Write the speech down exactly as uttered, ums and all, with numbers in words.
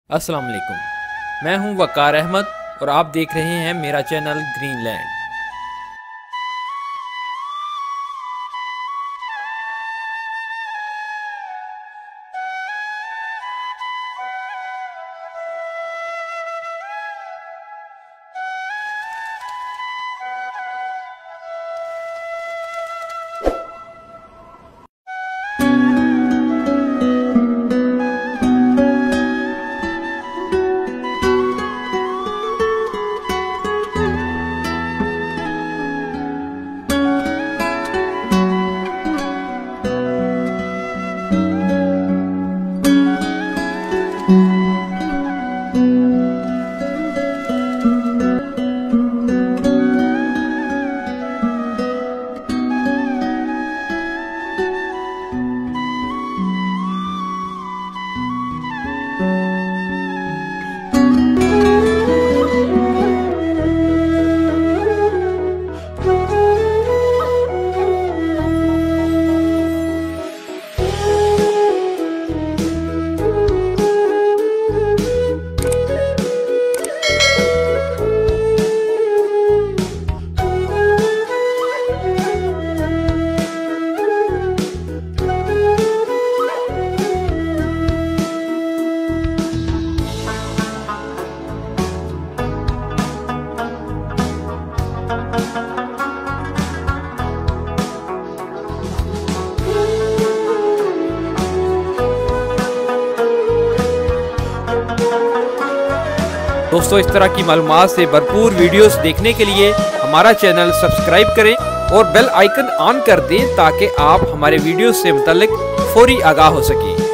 अस्सलाम वालेकुम, मैं हूं वकार अहमद और आप देख रहे हैं मेरा चैनल ग्रीनलैंड। दोस्तों, इस तरह की मालूमात से भरपूर वीडियोस देखने के लिए हमारा चैनल सब्सक्राइब करें और बेल आइकन ऑन कर दें ताकि आप हमारे वीडियोस से मुतल्लिक फौरी आगाह हो सकें।